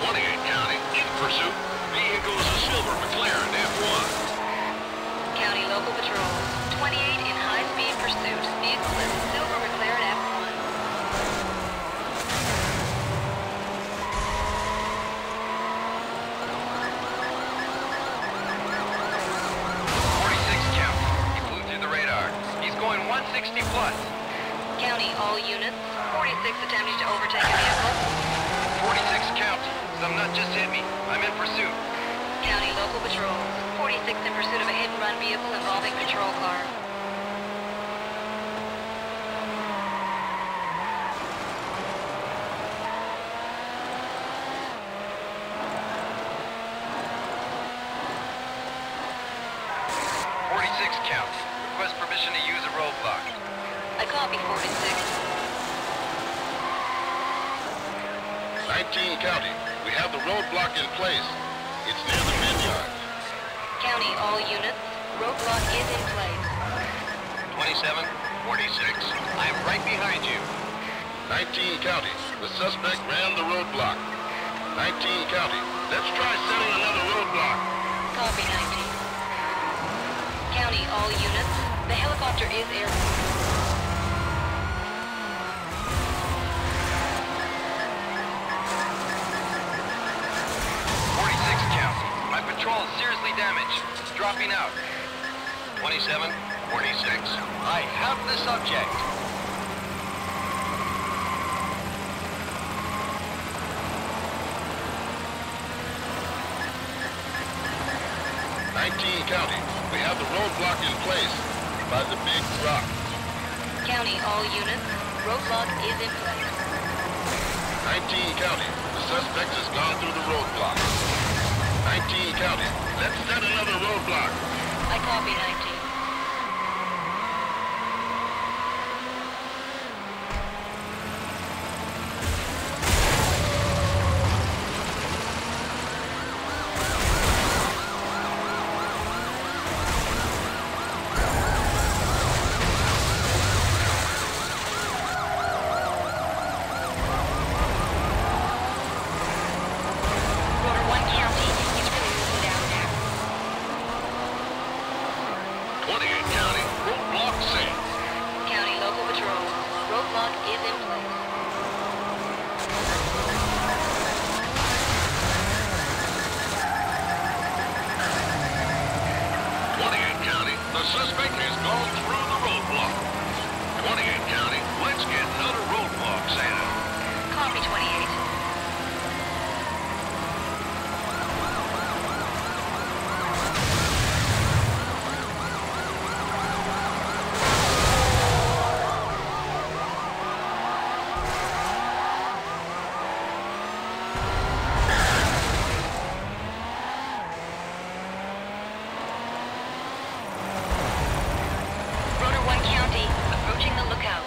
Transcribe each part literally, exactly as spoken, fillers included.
twenty-eight County, in pursuit. Vehicle is a silver McLaren F one. County Local Patrol, twenty-eight in high-speed pursuit. Vehicle is a silver McLaren F one. forty-six County, he flew through the radar. He's going one sixty plus. County, all units, forty-six attempting to overtake a vehicle. forty-six County, some nut just hit me. I'm in pursuit. County Local Patrol, forty-six in pursuit of a hit-and-run vehicle involving patrol car. forty-six County, request permission to use a roadblock. I copy forty-six. nineteen County, we have the roadblock in place. It's near the vineyard. County, all units, roadblock is in place. twenty-seven, forty-six, I am right behind you. nineteen County, the suspect ran the roadblock. nineteen County, let's try setting another roadblock. Copy nineteen. County, all units, the helicopter is airborne. forty-six County, my patrol is seriously damaged. Dropping out. twenty-seven, forty-six, I have the subject. nineteen County, we have the roadblock in place by the big rock. County, all units, roadblock is in place. nineteen County, the suspect has gone through the roadblock. nineteen County, let's set another roadblock. I copy nineteen. Rotor one County, he's really moving down there. twenty-eight County, roadblock set. County Local Patrol, roadblock is in place. twenty-eight County, the suspect has gone through the roadblock. twenty-eight County, let's get another roadblock set. Copy twenty-eight. Rotor one County, approaching the lookout.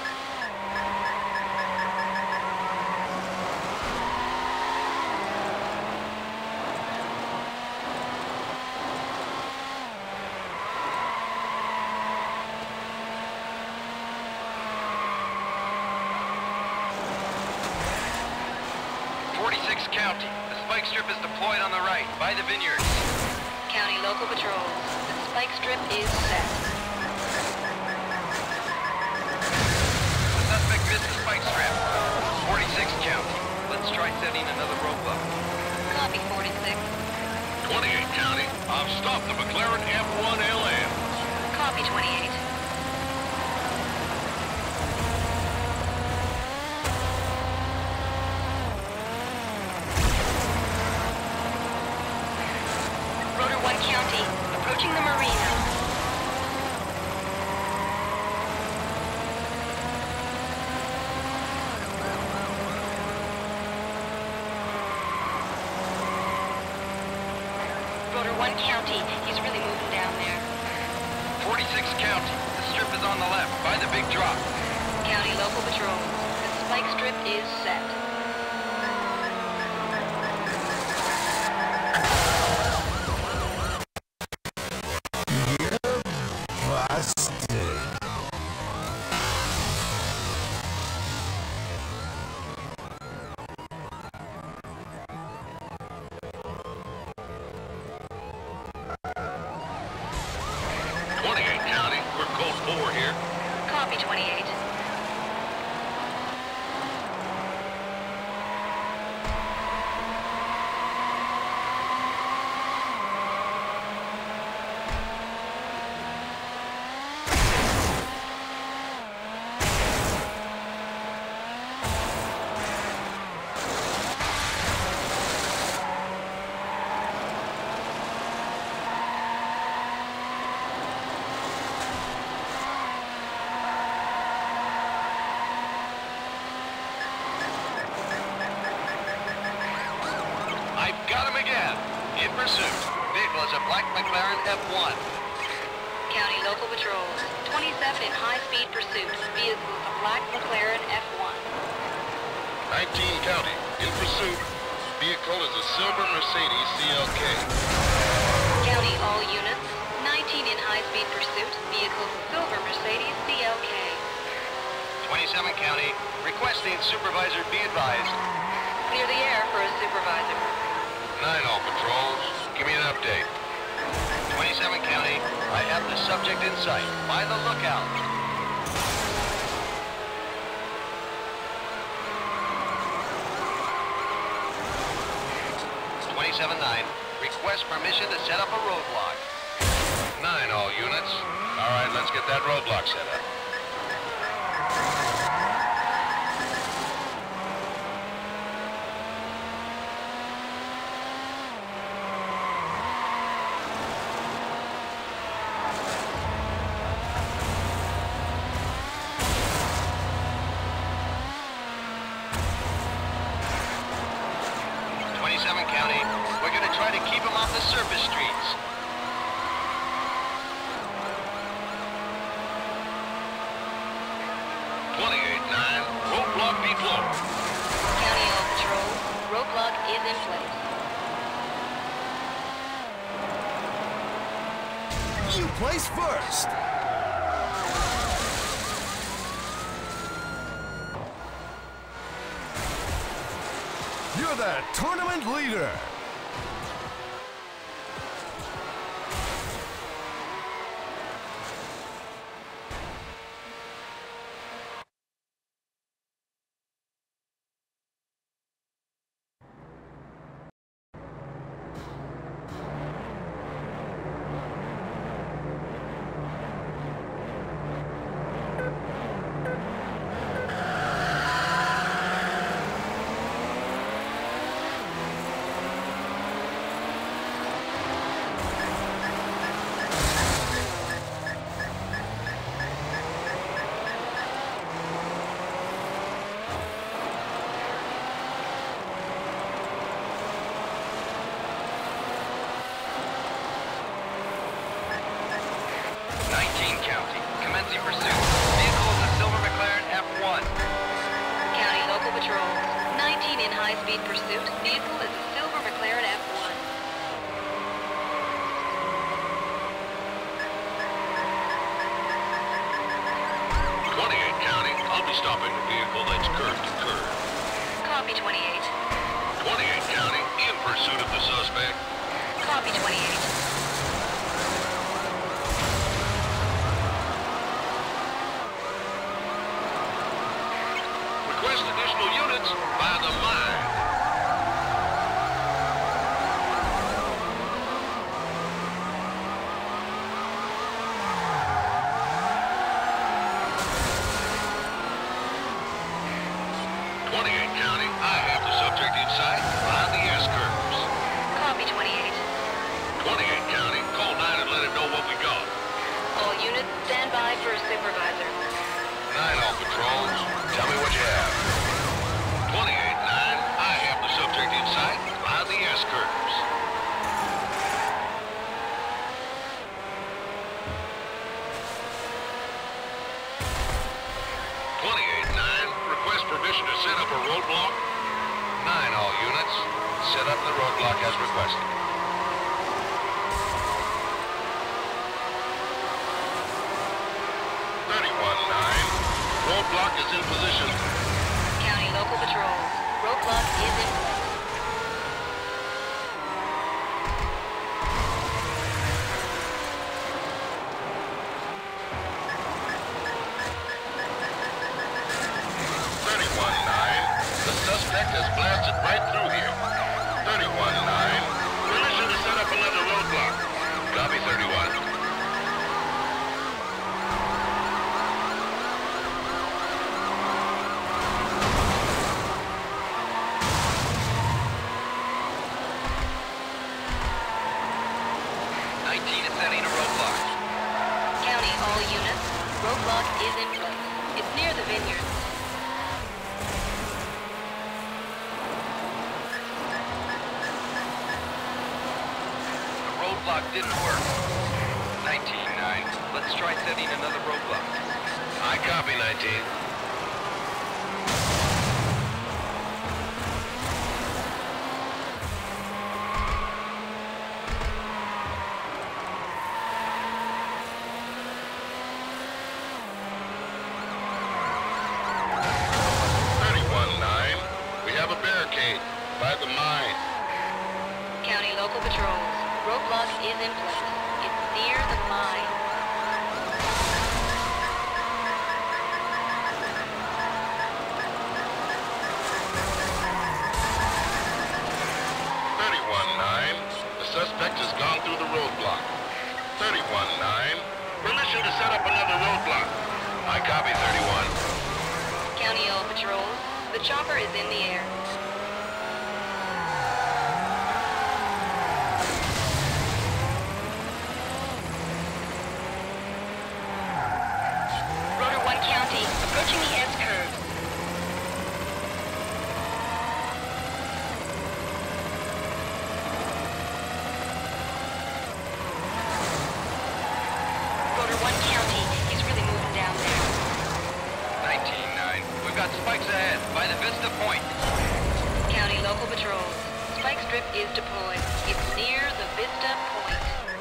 forty-six County, the spike strip is deployed on the right, by the vineyards. County Local Patrol, the spike strip is set. The suspect missed the spike strip. forty-six County, let's try setting another roadblock. Copy forty-six. twenty-eight County, I've stopped the McLaren F one L M. Copy twenty-eight. Rotor one County, approaching the marina. Rotor one County, he's really moving down there. forty-six County, the strip is on the left, by the big drop. County Local Patrol, the spike strip is set. twenty-eight County, we're code four here. Copy, twenty-eight. I've got him again. In pursuit. Vehicle is a black McLaren F one. County Local Patrols, twenty-seven in high-speed pursuit. Vehicle is a black McLaren F one. nineteen County, in pursuit. Vehicle is a silver Mercedes C L K. County, all units, nineteen in high-speed pursuit. Vehicle is a silver Mercedes C L K. twenty-seven County, requesting supervisor be advised. Clear the air for a supervisor. Nine all patrols, give me an update. twenty-seven County, I have the subject in sight. By the lookout. twenty-seven nine, request permission to set up a roadblock. Nine all units. All right, let's get that roadblock set up. twenty-seven County, we're going to try to keep them off the surface streets. twenty-eight nine, roadblock deployed. County all patrols, roadblock is in place. You place first. You're the tournament leader. nineteen County, commencing pursuit. Vehicle is a silver McLaren F one. County Local Patrols, nineteen in high-speed pursuit. Vehicle is a silver McLaren F one. twenty-eight County, I'll be stopping the vehicle that's curb to curb. Copy, twenty-eight. twenty-eight County, in pursuit of the suspect. Copy, twenty-eight. Request additional units by the mine. twenty-eight County, I have the subject in sight behind the S-curves. Copy, twenty-eight. twenty-eight County, call nine and let him know what we got. All units, stand by for a supervisor. Nine all patrols, tell me what you have. twenty-eight nine, I have the subject in sight behind the S-curves. twenty-eight nine, request permission to set up a roadblock. Nine all units, set up the roadblock as requested. thirty-one nine, roadblock is in position. County Local Patrols, roadblock is in place. setting a roadblock. County, all units. Roadblock is in place. It's near the vineyards. The roadblock didn't work. nineteen nine. Let's try setting another roadblock. I copy, nineteen. By the mine. County local patrols. Roadblock is in place. It's near the mine. thirty-one nine. The suspect has gone through the roadblock. thirty-one nine. Permission to set up another roadblock. I copy, thirty-one. County all patrols. The chopper is in the air. Approaching the S-curve. Rotor one County. He's really moving down there. nineteen nine. We've got spikes ahead by the Vista Point. County local patrols. Spike strip is deployed. It's near the Vista Point.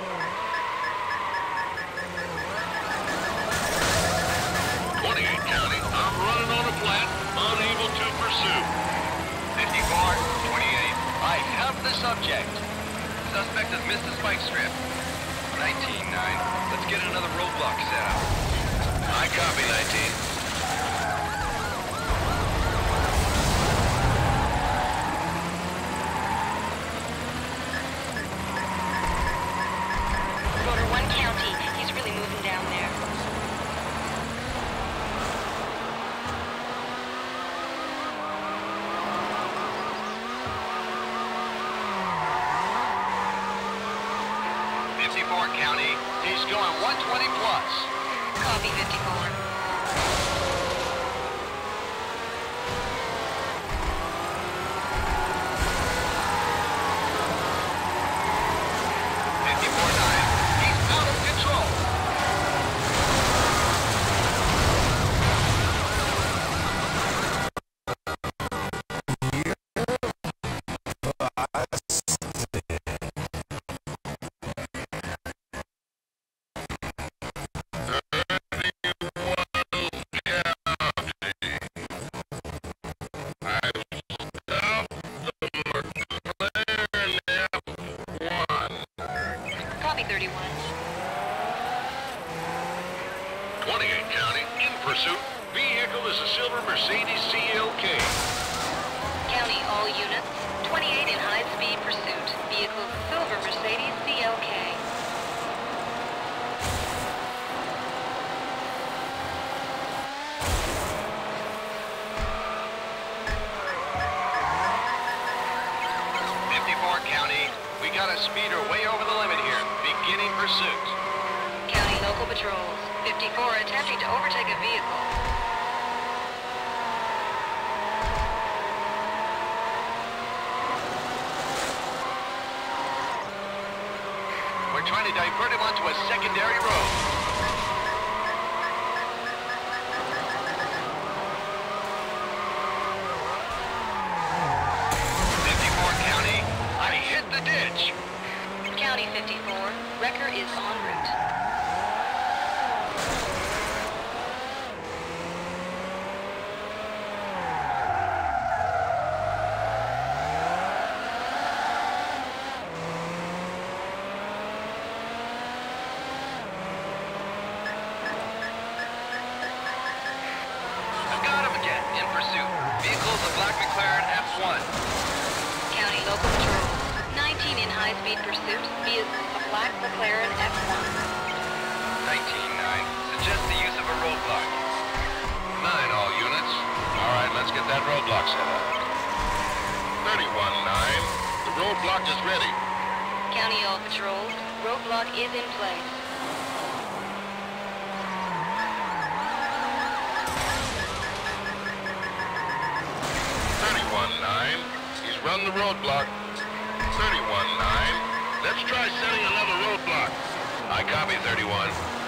twenty-eight County. I'm running on a flat, unable to pursue. fifty-four, twenty-eight. I have the subject. Suspect has missed the spike strip. nineteen nine. Let's get another roadblock set up. I copy, nineteen. Rotor one County. He's really moving down there. fifty-four County. He's going one twenty plus. Copy, fifty-four. fifty-four nine. He's out of control. Copy, thirty-one. twenty-eight County, in pursuit. Vehicle is a silver Mercedes C L K. County, all units. twenty-eight in high-speed pursuit. Vehicle silver Mercedes C L K. fifty-four County. We got a speeder way over the limit here. Beginning pursuit. County local patrols. fifty-four attempting to overtake a vehicle. We're trying to divert him onto a secondary road. fifty-four County. I hit the ditch. County fifty-four. Wrecker is en route. I've got him again. In pursuit. Vehicle's a black McLaren F one. County local patrols. nineteen in high-speed pursuit. Vehicle a black McLaren F one. nineteen nine. Suggest the use of a roadblock. Nine all units. All right, let's get that roadblock set up. thirty-one nine. The roadblock is ready. County all patrols. Roadblock is in place. thirty-one nine. He's run the roadblock. thirty-one nine. Let's try setting another roadblock. I copy, thirty-one.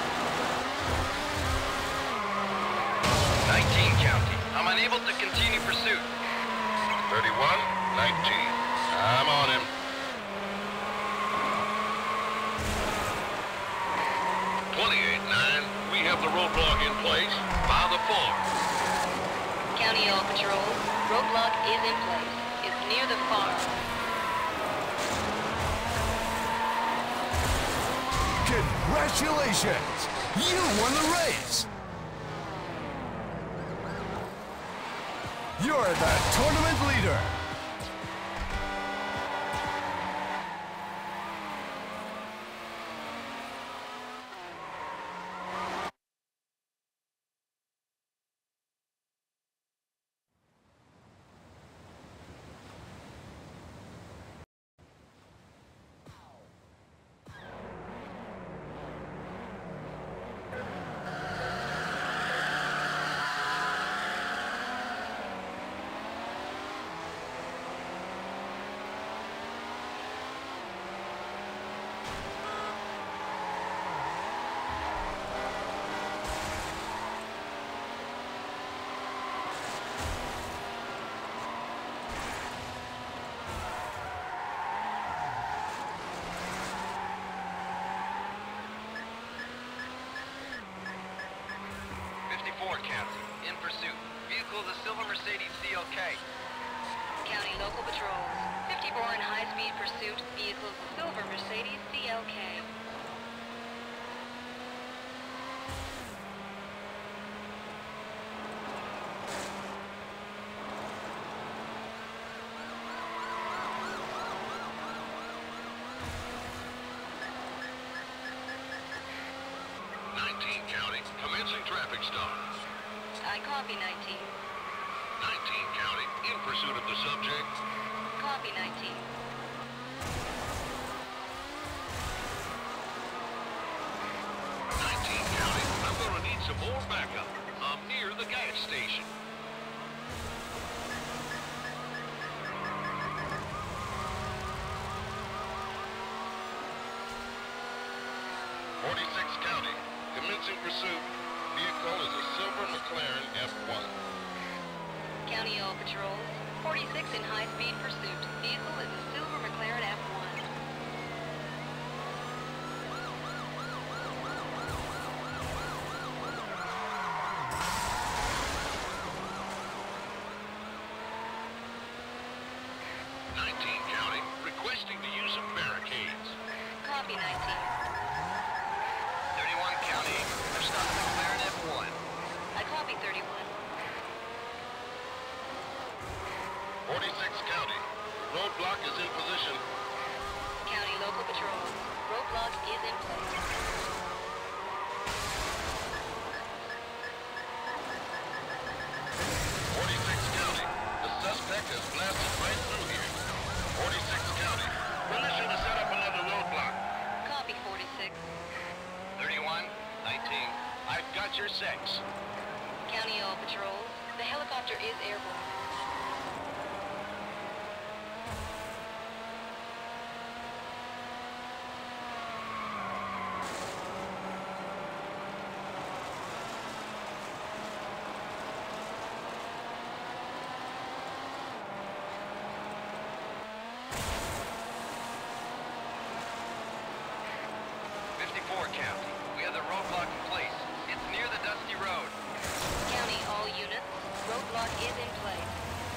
nineteen County. I'm unable to continue pursuit. thirty-one, nineteen. I'm on him. twenty-eight nine. We have the roadblock in place. By the farm. County All Patrols, roadblock is in place. It's near the farm. Congratulations! You won the race! You're the tournament leader! fifty-four County. In pursuit. Vehicle is a silver Mercedes C L K. County Local Patrols, fifty-four in high-speed pursuit. Vehicle is a silver Mercedes C L K. nineteen County. Commencing traffic stop. I copy nineteen. nineteen County. In pursuit of the subject. Copy nineteen. nineteen County. I'm gonna need some more backup. I'm near the gas station. forty-six County. Commencing pursuit. Vehicle is a silver McLaren F one. County All Patrols, forty-six in high-speed pursuit. Vehicle is a silver McLaren F one. nineteen County. Requesting the use of barricades. Copy nineteen. thirty-one County. We're stopping McLaren F one. I copy thirty-one. forty-six County. Roadblock is in position. County Local Patrols, roadblock is in place. forty-six County. The suspect has blasted right through here. forty-six County. Permission to set up another roadblock. Copy forty-six. thirty-one, nineteen. I've got your six. County All Patrols, the helicopter is airborne. fifty-four County. We have the roadblock in place. It's near the Dusty Road. County all units, roadblock is in place.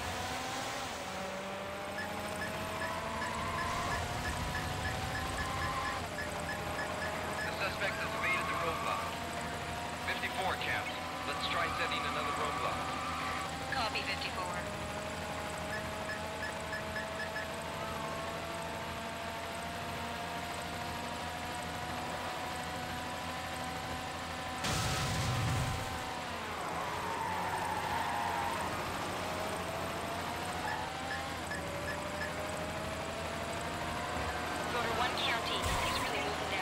The suspect has evaded the roadblock. fifty-four County. Let's try setting another roadblock. Copy fifty-four. County, he's really moving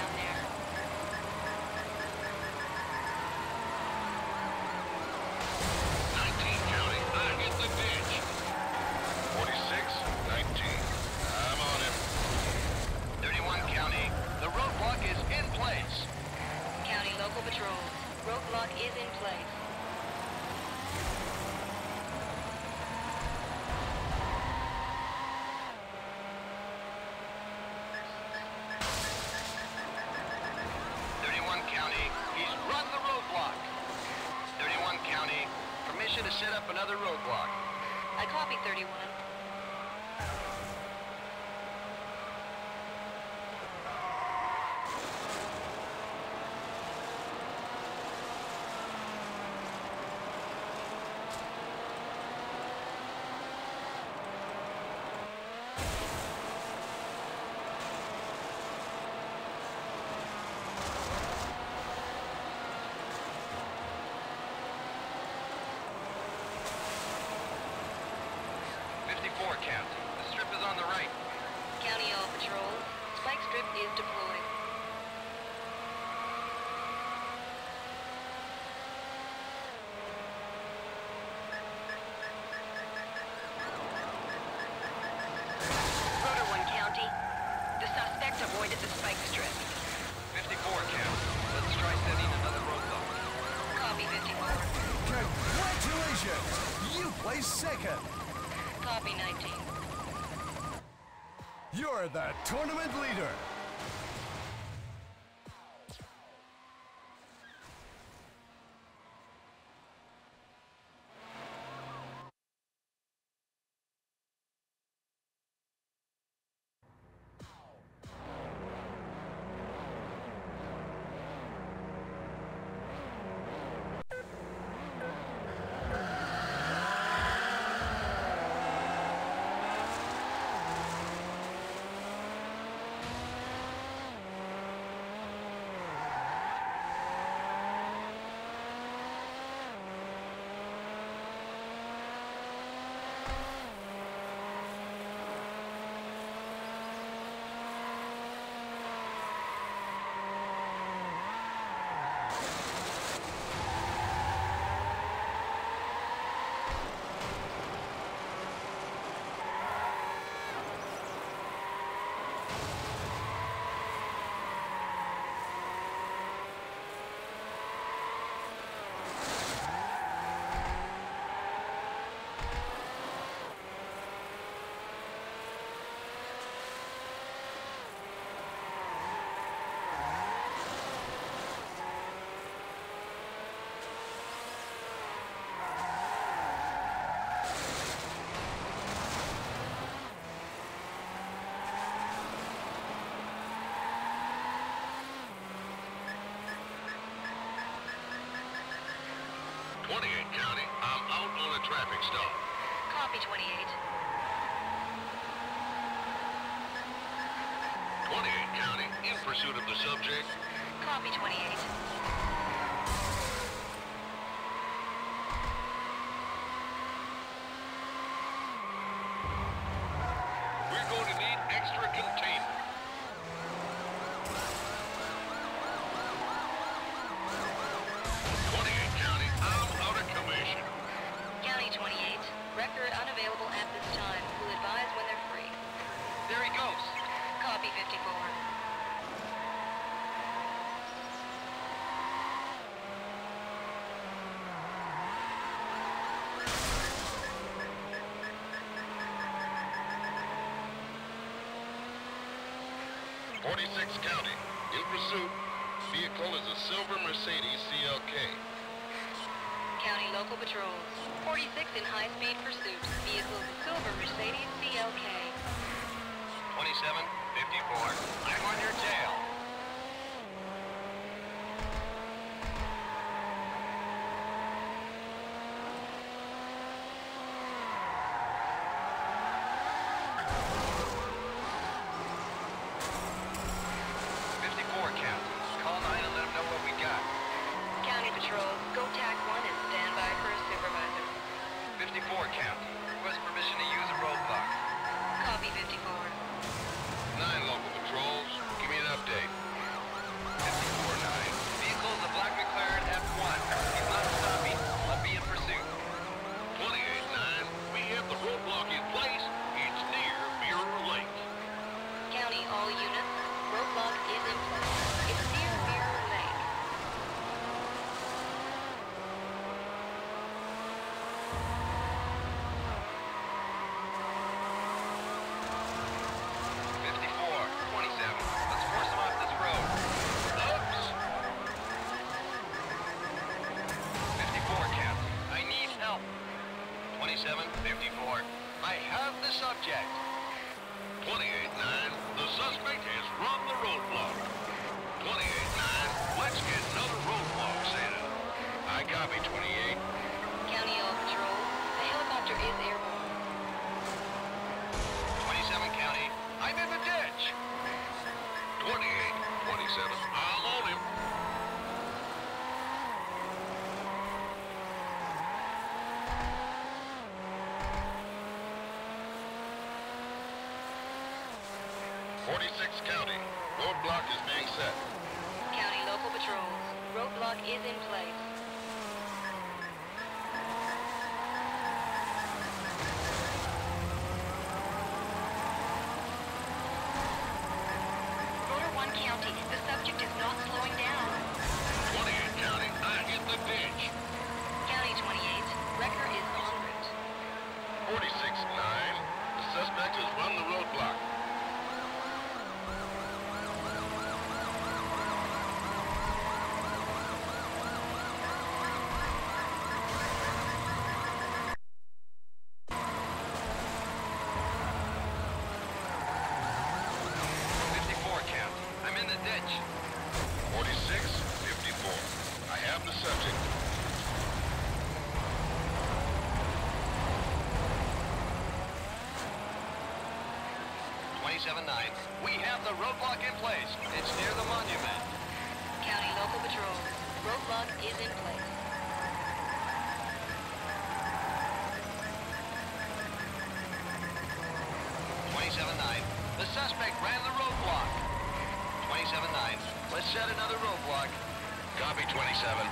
roadblock is in place. thirty-one County, he's run the roadblock. thirty-one County, permission to set up another roadblock. I copy thirty-one. fifty-four County, the strip is on the right. County all patrols. Spike strip is deployed. Rotor one County. The suspect avoided the spike strip. fifty-four County, let's try setting another roadblock. Copy fifty-four. Congratulations! You placed second. Copy nineteen. You're the tournament leader. twenty-eight County, I'm out on a traffic stop. Copy twenty-eight. twenty-eight County, in pursuit of the subject. Copy twenty-eight. We're going to need extra containment. twenty-eight County, I'm out of commission. County twenty-eight. Record unavailable at this time. We'll advise when they're free. There he goes. Copy fifty-four. forty-six County, in pursuit. Vehicle is a silver Mercedes C L K. County local patrols. forty-six in high-speed pursuit. Vehicle is a silver Mercedes C L K. twenty-seven, fifty-four, I'm on your tail. fifty-four County, call nine and let them know what we got. County patrols. Go T A C one and stand by for a supervisor. fifty-four County, request permission to use a roadblock. Copy fifty-four. Nine local patrols, give me an update. fifty-four nine, vehicle is a black McLaren F one. He's not stopping, I'll be in pursuit. twenty-eight nine, we have the roadblock in place. It's near Mirror Lake. County all units. Roadblock is in place. It's near Mirror Lake. twenty-seven. I'm on him. forty-six County. Roadblock is being set. County local patrols. Roadblock is in place. Rotor one County. The subject is not slowing down. twenty-eight County. I hit the ditch. County twenty-eight. Wrecker is en route. forty-six nine. The suspect has run the roadblock. fifty-four County. I'm in the ditch. forty-six fifty-four. I have the subject. twenty-seven nine. We have the roadblock in place. It's near the monument. County local patrols. Roadblock is in place. twenty-seven nine. The suspect ran the roadblock. twenty-seven nine. Let's set another roadblock. Copy twenty-seven.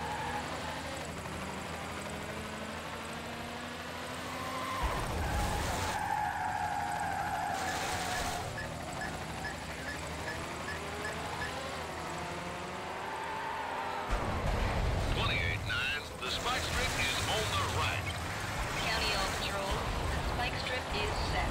twenty-eight nine. The spike strip is on the right. County all patrols. The spike strip is set.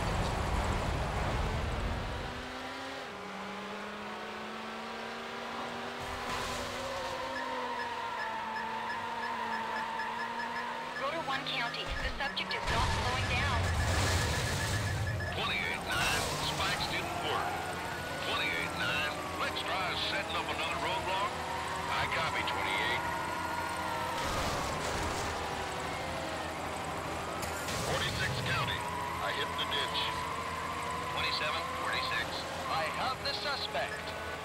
Rotor one County. The subject is not slowing down. twenty-eight nine. Spikes didn't work. twenty-eight nine. Let's try setting up another roadblock. I copy twenty-eight. forty-six County. I hit the ditch. twenty-seven forty-six. I have the suspect.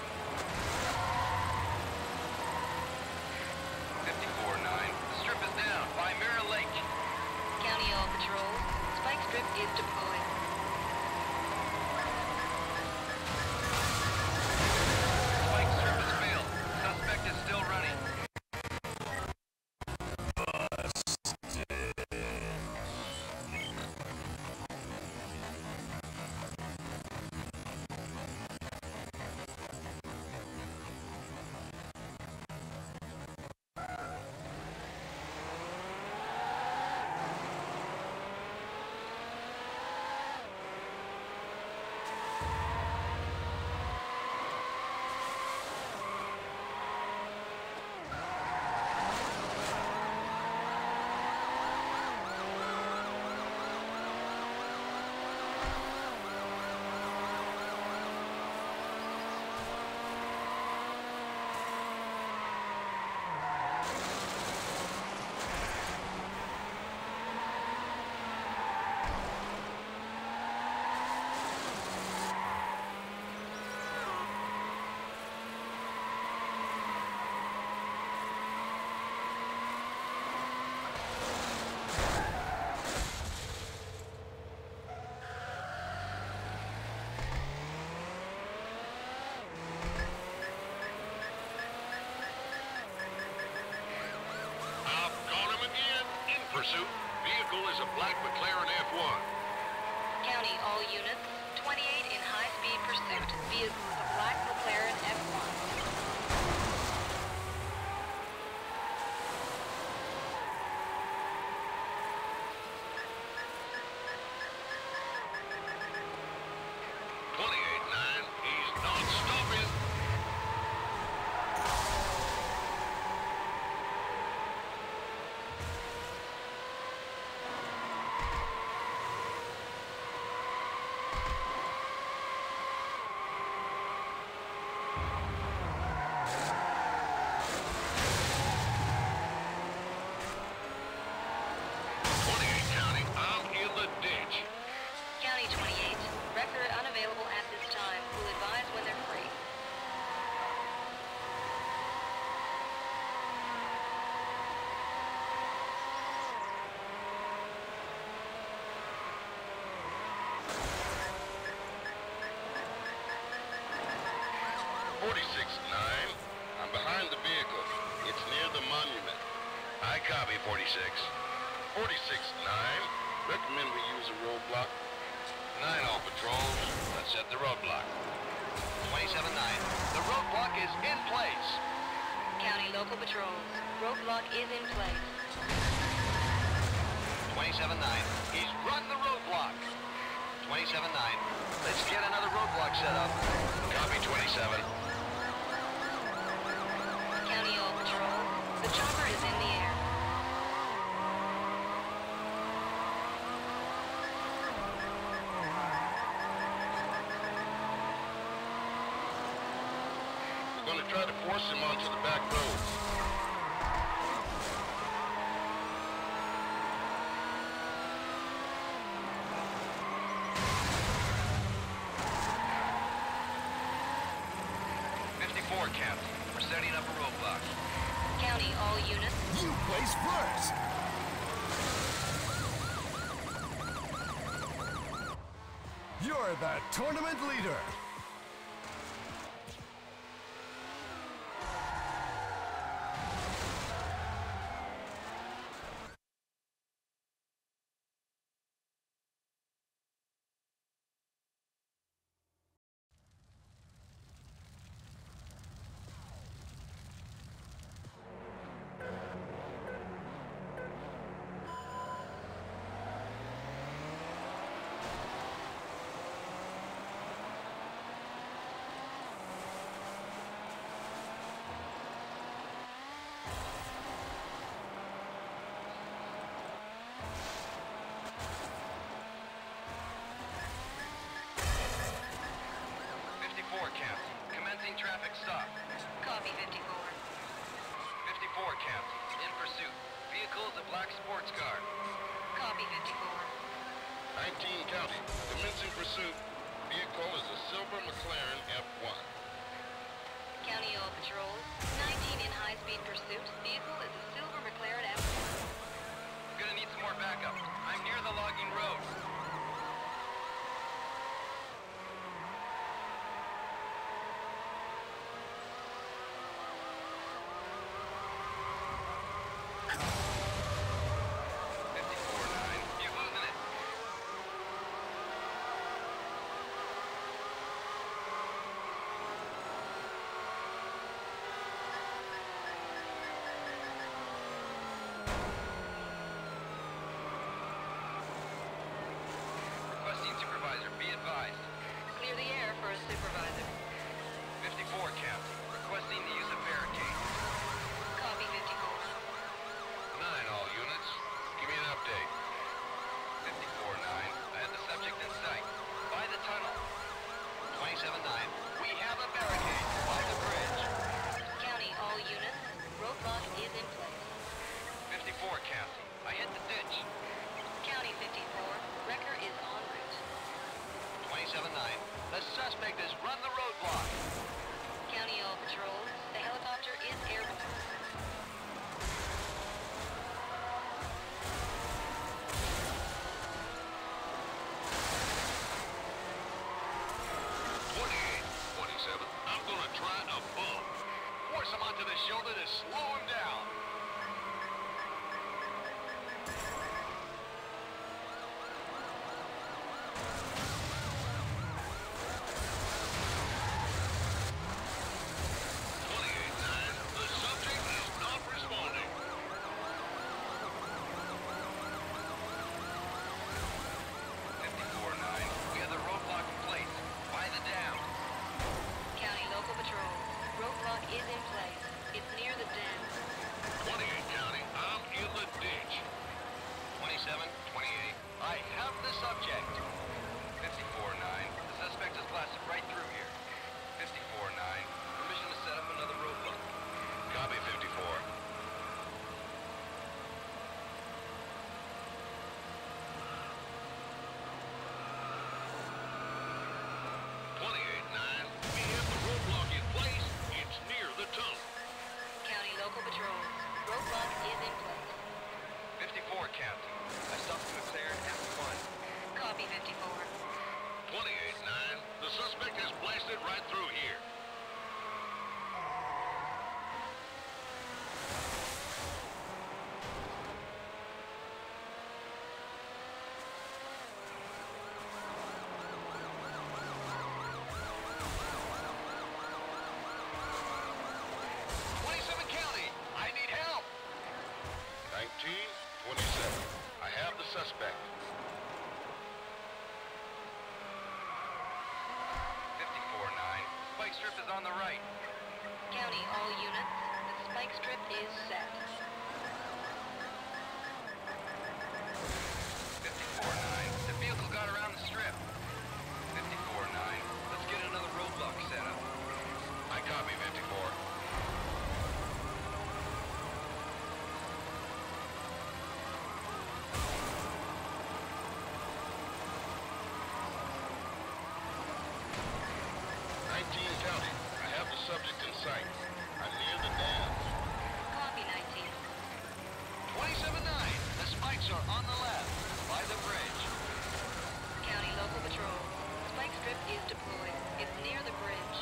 fifty-four nine. The strip is down by Mirror Lake. County all patrols. Spike strip is deployed. Spike strip has failed. Suspect is still running. Pursuit. Vehicle is a black McLaren F one. County all units. twenty-eight in high-speed pursuit. Vehicle is a black McLaren F one. twenty-eight nine. He's not stopping. forty-six nine. I'm behind the vehicle. It's near the monument. I copy, forty-six. forty-six nine. Recommend we use a roadblock. Nine all patrols. Let's set the roadblock. twenty-seven nine. The roadblock is in place. County local patrols. Roadblock is in place. twenty-seven nine. He's run the roadblock. twenty-seven nine. Let's get another roadblock set up. Copy, twenty-seven. County all patrols. The chopper is in the air. We're going to try to force him onto the back roads. fifty-four, Captain. We're setting up a roadblock. County all units. You place first. You're the tournament leader. fifty-four, Captain. Commencing traffic stop. Copy fifty-four. fifty-four, Captain. In pursuit. Vehicle is a black sports car. Copy fifty-four. nineteen County. Commencing pursuit. Vehicle is a silver McLaren F one. County all patrols. nineteen in high-speed pursuit. Vehicle is a silver McLaren F one. Gonna need some more backup. I'm near the logging road. fifty-four nine. You're losing it. Requesting supervisor, be advised. Clear the air for a supervisor. fifty-four, Captain. Requesting the use of barricade. Copy fifty-four. Nine all units. Give me an update. fifty-four nine. I had the subject in sight. By the tunnel. twenty-seven nine. We have a barricade by the bridge. County all units. Roadblock is in place. fifty-four, Captain. I hit the ditch. County fifty-four. Wrecker is en route. twenty-seven nine. The suspect has run the roadblock. County all patrols. The helicopter is airborne. twenty-eight, twenty-seven. I'm going to try a bump. Force him onto the shoulder to slow him down. twenty-eight nine. The subject is not responding. fifty-four nine. We have the roadblock in place. By the dam. County local patrols. Roadblock is in place. It's near the den. twenty-eight County. I'm in the ditch. twenty-seven twenty-eight. I have the subject. fifty-four nine. The suspect is blasted right through here. fifty-four nine. Permission to set up another roadblock. Copy, fifty-four. twenty-eight nine. We have the roadblock in place. It's near the tunnel. County local patrols. Roadblock is in place. fifty-four, Captain. I stopped the McLaren F one. Copy fifty-four. twenty-eight nine. The suspect has blasted right through here. strip is on the right. County, all units. The spike strip is set. fifty-four nine. The vehicle got around the strip. fifty-four nine. Let's get another roadblock set up. I copy, fifty-four. nineteen County. I have the subject in sight. I'm near the dam. Copy, nineteen. twenty-seven nine. The spikes are on the left, by the bridge. County local patrols. Spike strip is deployed. It's near the bridge.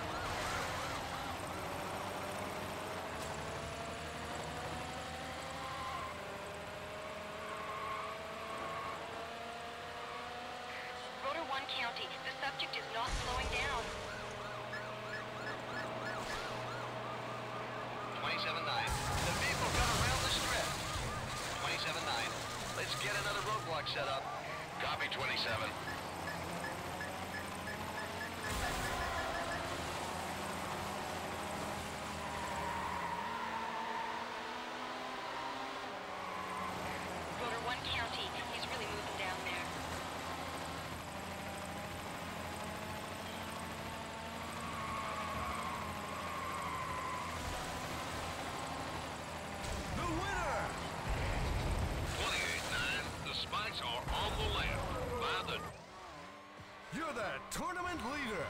Rotor one County. The subject is not slowing down. twenty-seven nine. The vehicle got around the strip. twenty-seven nine. Let's get another roadblock set up. Copy, twenty-seven. Rotor one County. He's really moving down there. The winner! twenty-eight nine. The spikes are on the left. By the... You're the tournament leader!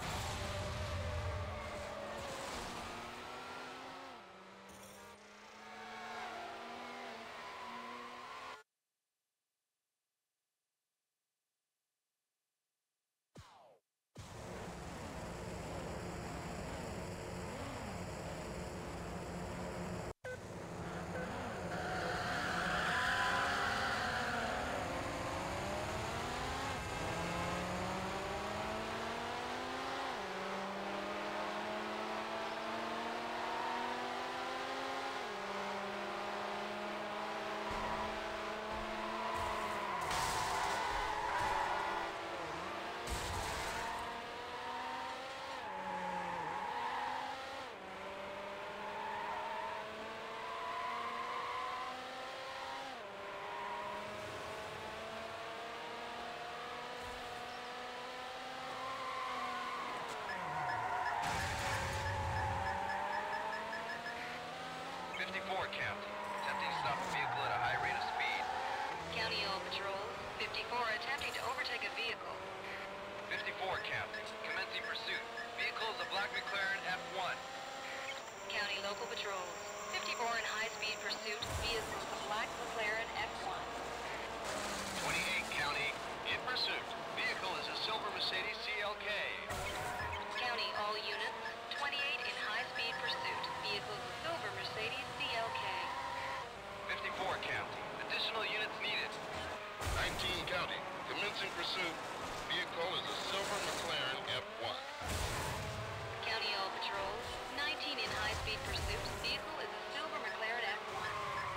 fifty-four County. Attempting to stop a vehicle at a high rate of speed. County all patrols. fifty-four attempting to overtake a vehicle. fifty-four County. Commencing pursuit. Vehicle is a black McLaren F one. County local patrols. fifty-four in high-speed pursuit. Vehicle is a black McLaren F one. twenty-eight County. In pursuit. Vehicle is a silver Mercedes C L K. County all units. twenty-eight in high-speed pursuit. Vehicle is a silver Mercedes C L K. fifty-four County. Additional units needed. nineteen County. Commencing pursuit. Vehicle is a silver McLaren F one. County all patrols. nineteen in high-speed pursuit. Vehicle is a silver McLaren F one.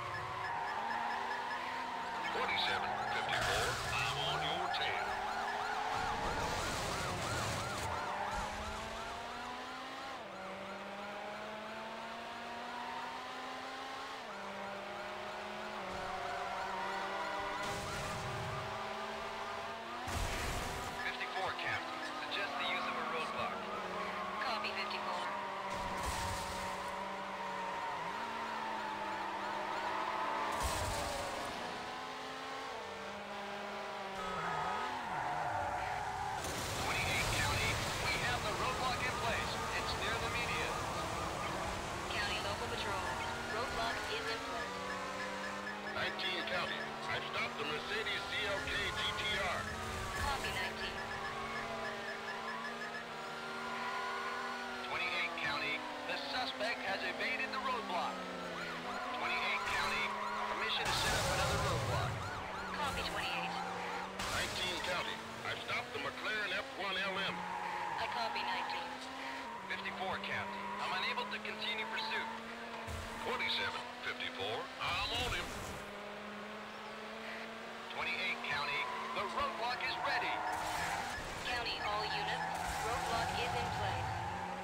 forty-seven fifty-four. I'm on your tail. fifty-four County. Suggest the use of a roadblock. Copy fifty-four. twenty-eight County. We have the roadblock in place. It's near the median. County local patrols. Roadblock is in place. nineteen County. I've stopped the Mercedes C L K G T R. Copy nineteen. twenty-eight County. The suspect has evaded the roadblock. twenty-eight County. Permission to set up another roadblock. Copy twenty-eight. nineteen County. I've stopped the McLaren F one L M. I copy nineteen. fifty-four County. I'm unable to continue pursuit. twenty-seven fifty-four. I'm on him. twenty-eight County. The roadblock is ready. County all units. Roadblock is in place.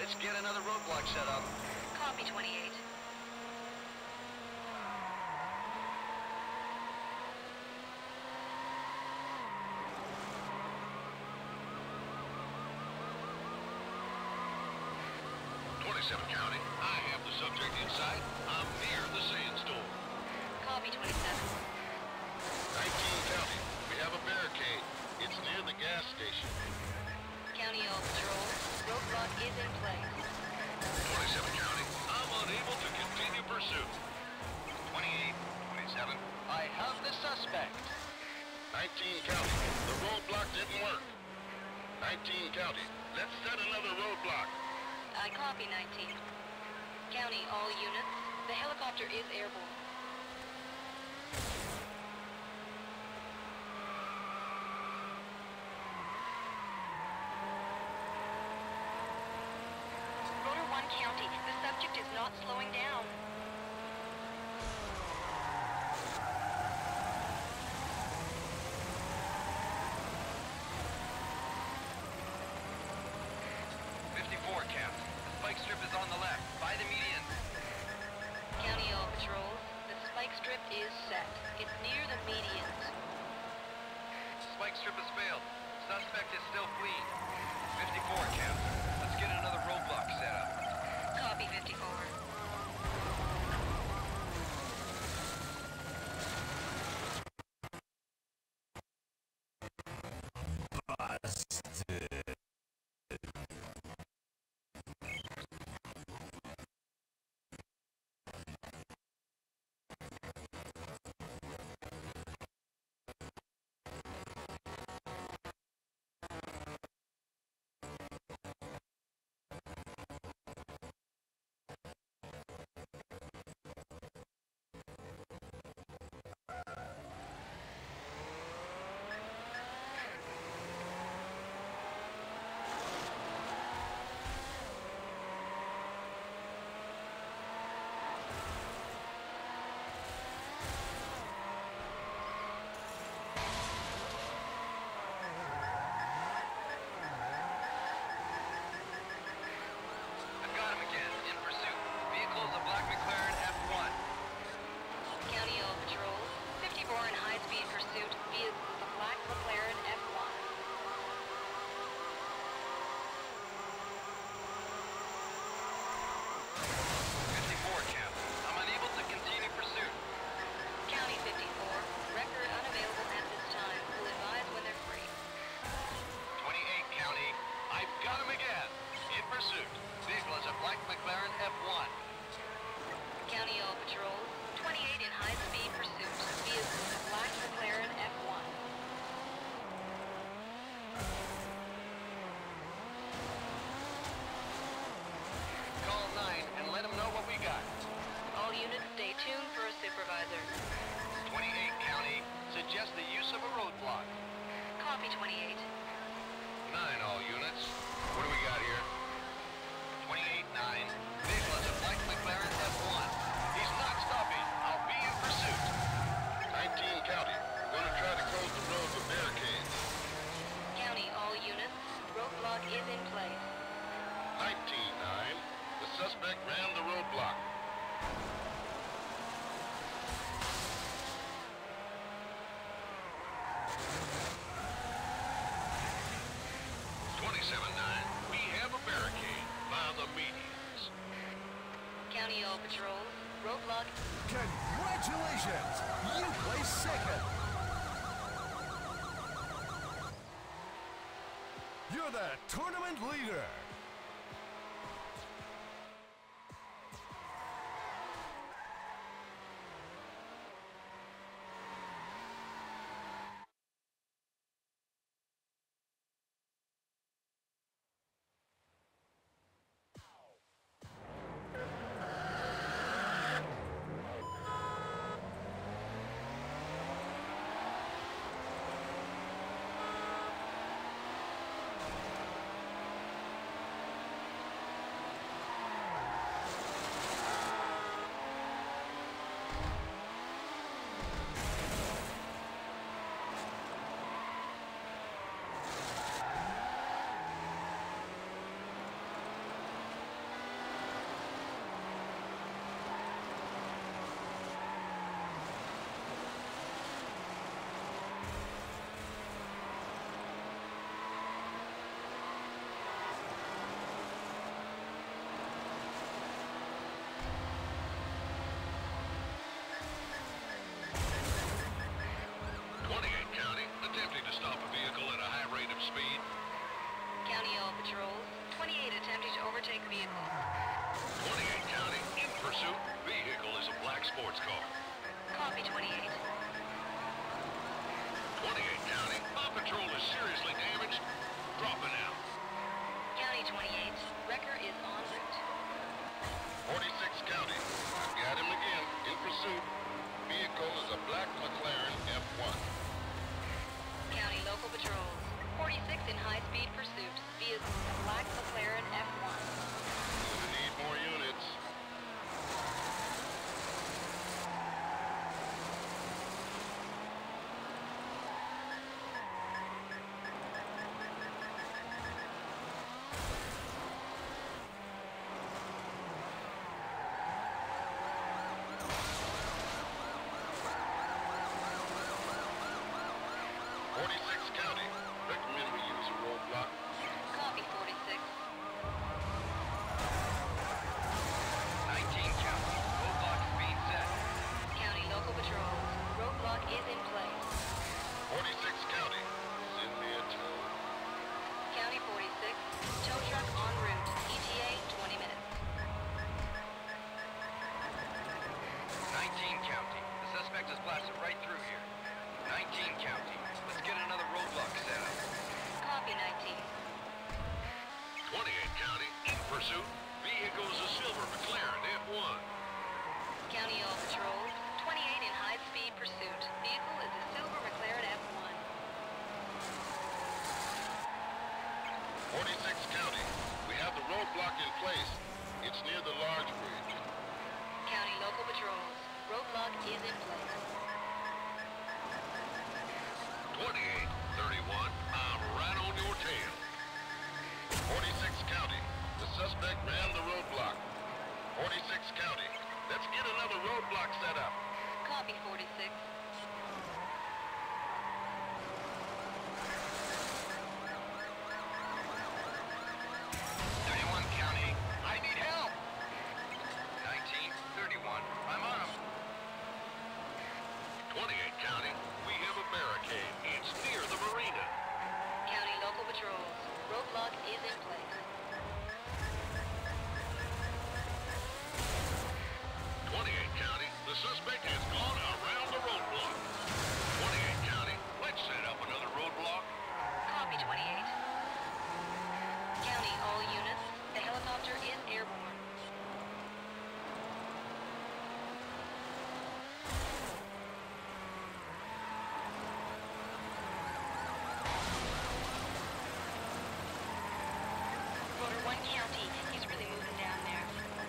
Let's get another roadblock set up. Copy, twenty-eight. twenty-seven County. I have the subject inside. I'm near the sandstorm. Copy, twenty-seven. nineteen County. We have a barricade. It's near the gas station. County all patrol. Roadblock is in place. twenty-seven County. I'm unable to continue pursuit. twenty-eight, twenty-seven. I have the suspect. nineteen County. The roadblock didn't work. nineteen County. Let's set another roadblock. I copy, nineteen. County, all units. The helicopter is airborne. Rotor one County. The subject is not slowing down. fifty-four, Cap. The spike strip is on the left, by the median. County all patrols. The spike strip is set. It's near the medians. Spike strip has failed. Suspect is still fleeing. fifty-four, Cap. Let's get another roadblock set up. Copy, fifty-four. I've got him again, in pursuit. Vehicle is a black McLaren F one. County all patrols. fifty-four in high-speed pursuit. Vehicle is a black McLaren F one. fifty-four, Cap. I'm unable to continue pursuit. County fifty-four. Record unavailable at this time. Will advise when they're free. twenty-eight, County. I've got him again. In pursuit. Vehicle is a black McLaren F one. County all patrols. twenty-eight in high-speed pursuit. Vehicle is a black McLaren F one. Call nine and let them know what we got. All units stay tuned for a supervisor. twenty-eight, County. Suggest the use of a roadblock. Copy, twenty-eight. Nine all units. What do we got here? twenty-eight, nine. Vehicle is a black McLaren F one. He's not stopping. I'll be in pursuit. nineteen County. Gonna try to close the road with barricades. County, all units. Roadblock is in place. nineteen nine. The suspect ran the roadblock. twenty-seven nine. We have a barricade by the medians. County all patrols. Roadblock. Congratulations! You placed second! You're the tournament leader! suspect vehicles. twenty-eight County, in pursuit. Vehicle is a black sports car. Copy, twenty-eight. twenty-eight County, Paw Patrol is seriously damaged. Dropping out. County twenty-eight. Wrecker is en route. forty-six County, I've got him again. In pursuit. Vehicle is a black McLaren F one. County local patrols. forty-six in high-speed pursuit. Vehicle is a black McLaren F one. We need more units. forty-six County, recommend we use a roadblock. Copy, forty-six. nineteen County. Roadblock is being set. County local patrols. Roadblock is in place. forty-six County, send me a tow. County forty-six. Tow truck en route. E T A twenty minutes. nineteen County. The suspect is blasted right through here. nineteen County. Let's get another roadblock set up. Copy, nineteen. twenty-eight County, in pursuit. Vehicle is a silver McLaren F one. County all patrols. twenty-eight in high-speed pursuit. Vehicle is a silver McLaren F one. forty-six County, we have the roadblock in place. It's near the large bridge. County local patrols. Roadblock is in place. twenty-eight thirty-one, I'm right on your tail. forty-six County, the suspect ran the roadblock. forty-six County, let's get another roadblock set up. Copy, forty-six. thirty-one County. I need help. nineteen thirty-one. I'm on 'em. twenty-eight County, we have a barricade. It's near the marina. County local patrols. Roadblock is in place. twenty-eight County, the suspect has gone around the roadblock. twenty-eight County, let's set up another roadblock. Copy, twenty-eight. County all units. The helicopter is airborne. Rotor one County. He's really moving down there.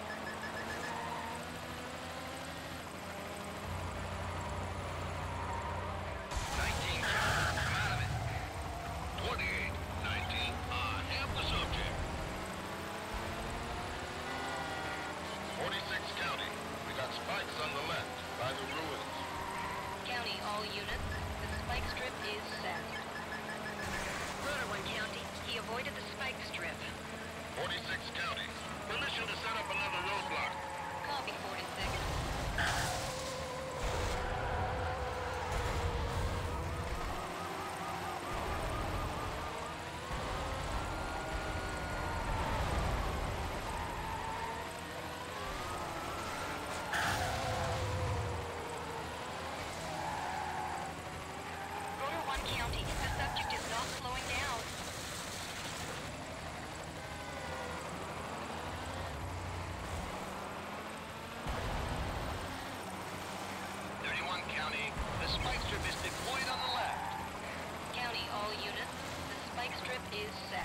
nineteen County. I'm out of it. twenty-eight nineteen, I have the subject. forty-six County, we got spikes on the left by the ruins. County all units. The spike strip is set. Rotor one County. He avoided the spike strip. forty-six County, permission to set up another roadblock. Copy, forty-six. Rotor one County. The subject is not slowing down. thirty-one County. The spike strip is deployed on the left. County all units. The spike strip is set.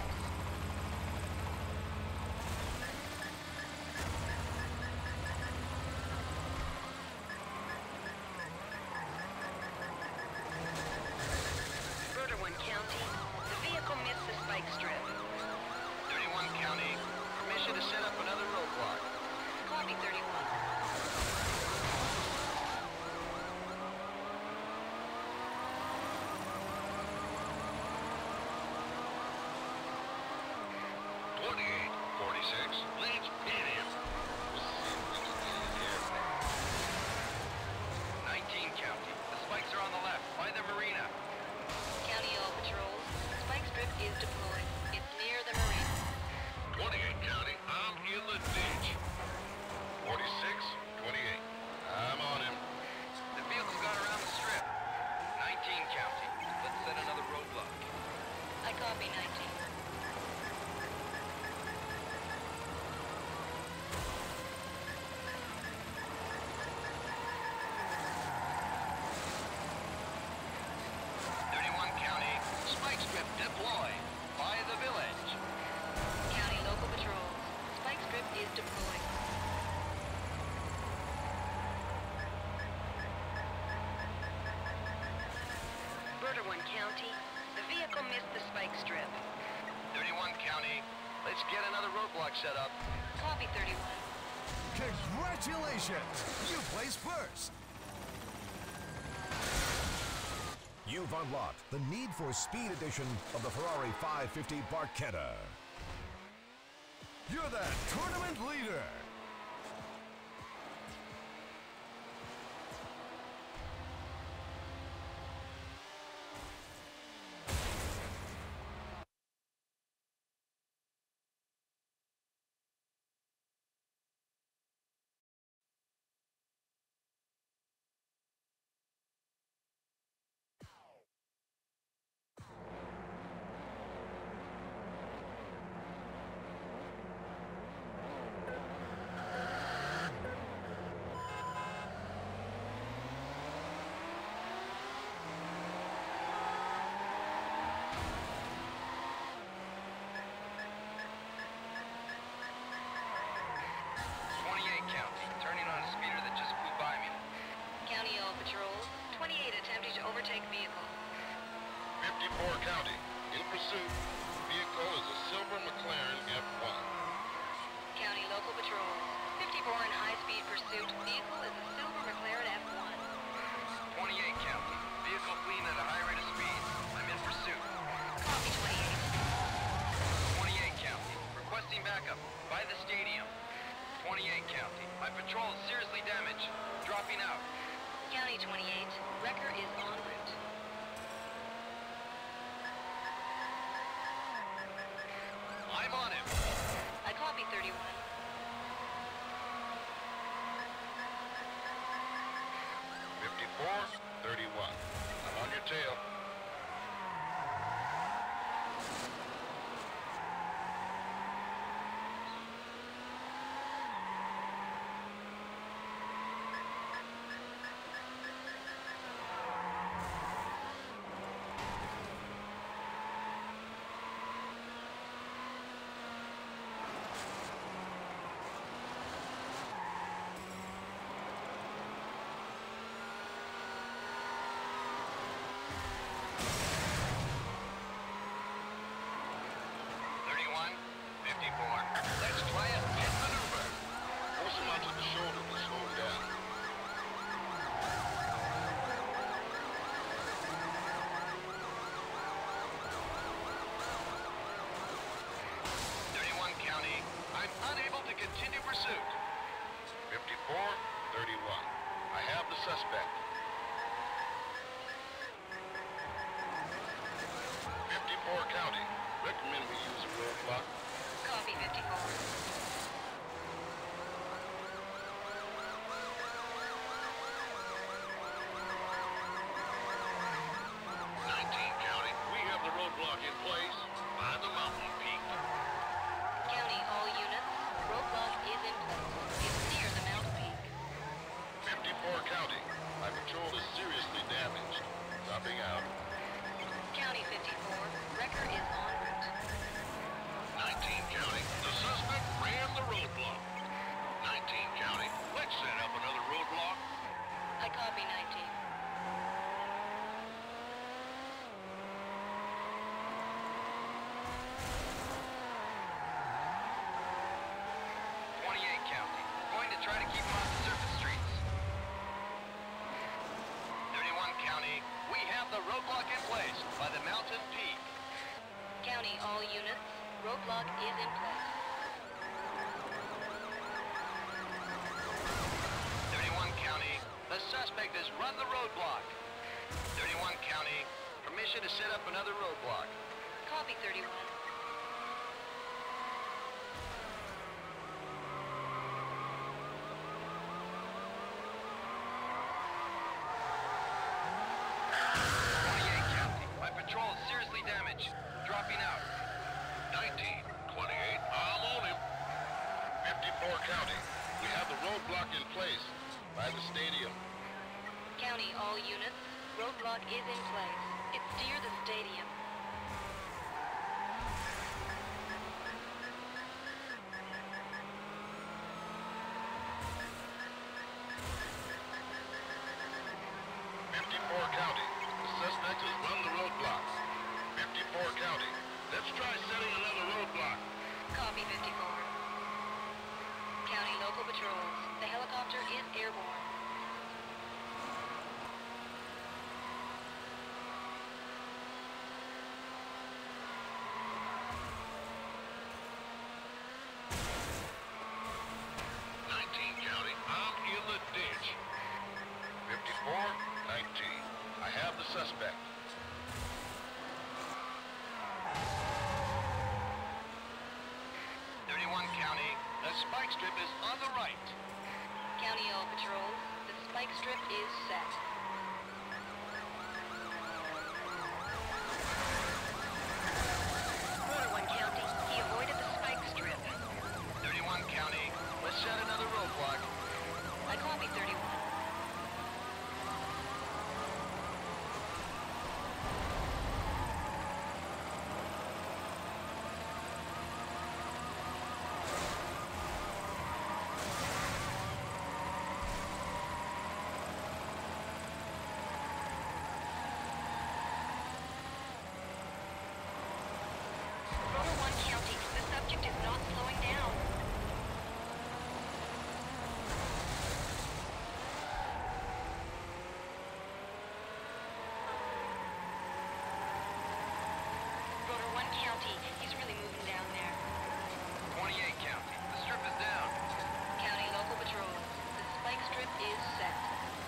Rotor one County. The vehicle missed the spike strip. thirty-one County. Permission to set up another roadblock. Copy, thirty-one. twenty-eight forty-six, let's hit him. nineteen County. The spikes are on the left, by the marina. County all patrols. Spike strip is deployed. It's near the marina. twenty-eight County, I'm Vehicle missed the spike strip. thirty-one County, let's get another roadblock set up. Copy, thirty-one. Congratulations! You placed first! You've unlocked the Need for Speed edition of the Ferrari five fifty Barchetta. You're the tournament leader! twenty-eight County, turning on a speeder that just flew by me. County all patrols. twenty-eight attempting to overtake vehicle. fifty-four County, in pursuit. Vehicle is a silver McLaren F one. County local patrols. fifty-four in high-speed pursuit. Vehicle is a silver McLaren F one. twenty-eight County, vehicle fleeing at a high rate of speed. I'm in pursuit. Copy, twenty-eight. twenty-eight County, requesting backup by the stadium. twenty-eight County, my patrol is seriously damaged. Dropping out. County twenty-eight. Wrecker is en route. I'm on him. I copy, thirty-one. fifty-four, thirty-one. I'm on your tail. thirty-one, fifty-four. Let's try a pit maneuver. Force him onto the shoulder to slow him down. thirty-one County, I'm unable to continue pursuit. fifty-four, thirty-one. I have the suspect. fifty-four County. Recommend we use a roadblock. Copy, fifty-four. nineteen County. We have the roadblock in place by the mountain peak. County all units. Roadblock is in place. It's near the mountain peak. fifty-four County. My patrol is seriously damaged. Dropping out. County fifty-four. Wrecker is en route. nineteen County. The suspect ran the roadblock. nineteen County. Let's set up another roadblock. I copy, nineteen. twenty-eight County, going to try to keep him off the surface streets. thirty-one County, we have the roadblock in place by the mountain peak. County all units. Roadblock is in place. thirty-one County, the suspect has run the roadblock. thirty-one County, permission to set up another roadblock. Copy, thirty-one. twenty-eight County, my patrol is seriously damaged. Dropping out. nineteen, twenty-eight. I'm on him. fifty-four County. We have the roadblock in place by the stadium. County all units. Roadblock is in place. It's near the stadium. fifty-four County. The suspect has run the roadblock. fifty-four Airborne. nineteen County, I'm in the ditch. fifty-four, nineteen. I have the suspect. thirty-one County, the spike strip is on the right. County All Patrols, the spike strip is set. Border one County, he avoided the spike strip. thirty-one County, let's set another roadblock. I copy thirty-one. Border one County, the subject is not slowing down. Border one County, he's really moving down there. twenty-eight County, the strip is down. County Local Patrols, the spike strip is set.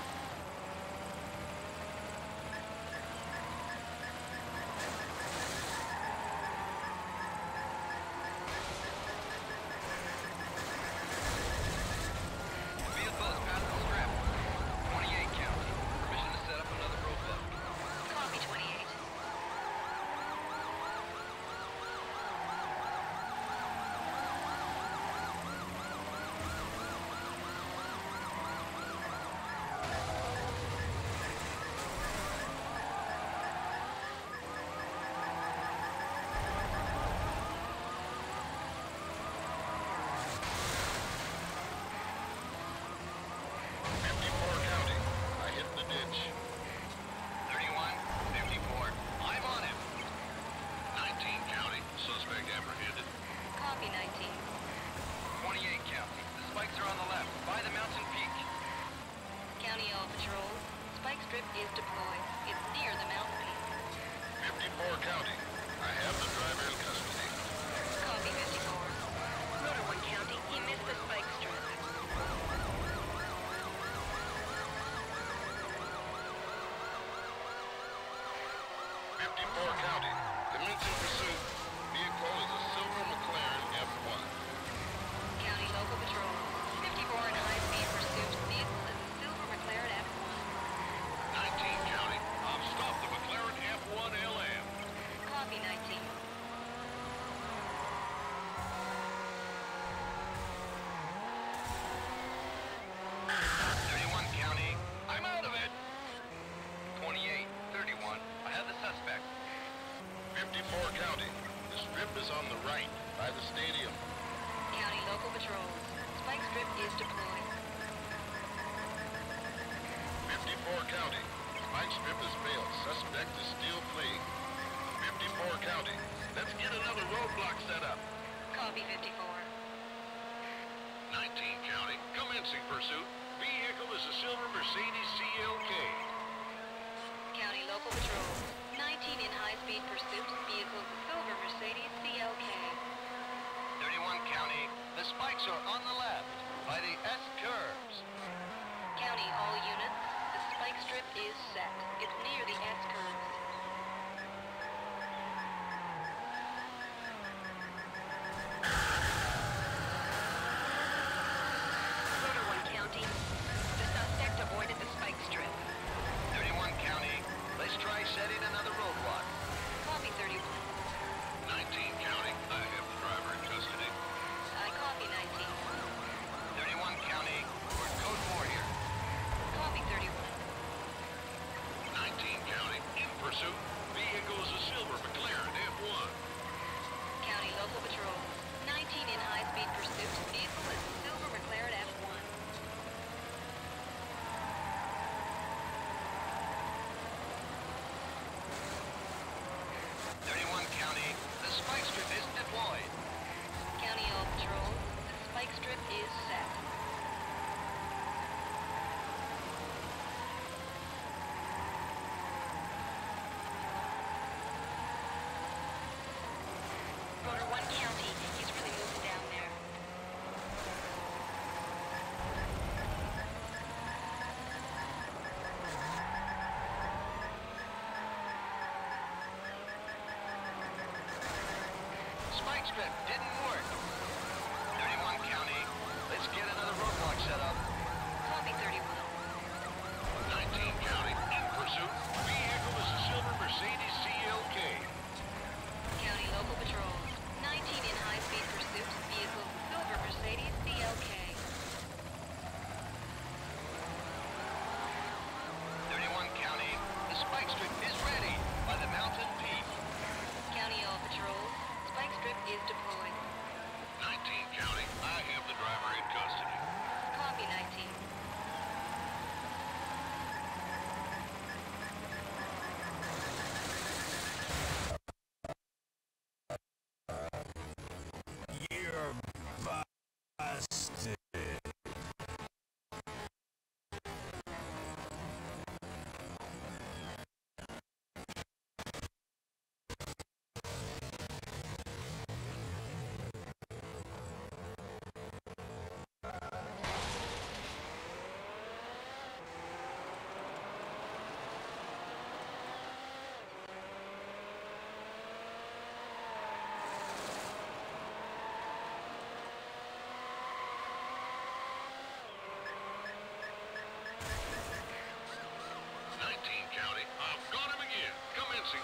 Vehicles past the strip. twenty-eight County, permission to set up another roadblock. Copy twenty-eight. fifty-four County, I hit the ditch. thirty-one, fifty-four, I'm on him. nineteen County, suspect apprehended. Copy nineteen. twenty-eight County, the spikes are on the left, by the mountain peak. County All Patrols, spike strip is deployed. It's near the mountain peak. fifty-four County, I have the driver in custody. Copy fifty-four. Rotor one County, he missed the spike strip. fifty-four County, commencing pursuit. Vehicle is a silver McLaren F one. County Local Patrols, fifty-four in high-speed pursuit. Vehicle is a silver McLaren F one. nineteen County, I've stopped the McLaren F one L M. Copy nineteen. thirty-one County, I'm out of it. twenty-eight, thirty-one, I have the suspect. fifty-four County, the strip is on the right, by the stadium. County Local Patrols, spike strip is deployed. fifty-four County, spike strip has failed. Suspect is still fleeing. fifty-four County, let's get another roadblock set up. Copy fifty-four. nineteen County, commencing pursuit. Vehicle is a silver Mercedes C L K. County Local Patrols, nineteen in high-speed pursuit. Vehicle is a silver Mercedes C L K. thirty-one County, the spikes are on the left, by the S-curves. County all units, the spike strip is set. It's near the S-curves. Rotor one County, the suspect avoided the spike strip. thirty-one County, let's try setting another roadblock. Copy thirty-one. nineteen County, I have the driver in custody. I copy nineteen. thirty-one County, we're in code four here. Copy thirty-one. nineteen County, in pursuit.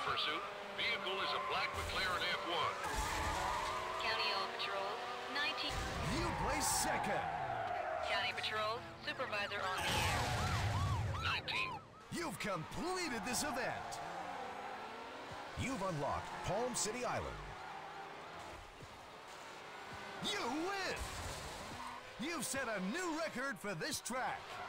pursuit. Vehicle is a black McLaren F one. County All Patrols, nineteen. You place second. County Patrols, Supervisor on the air. nineteen. You've completed this event. You've unlocked Palm City Island. You win! You've set a new record for this track.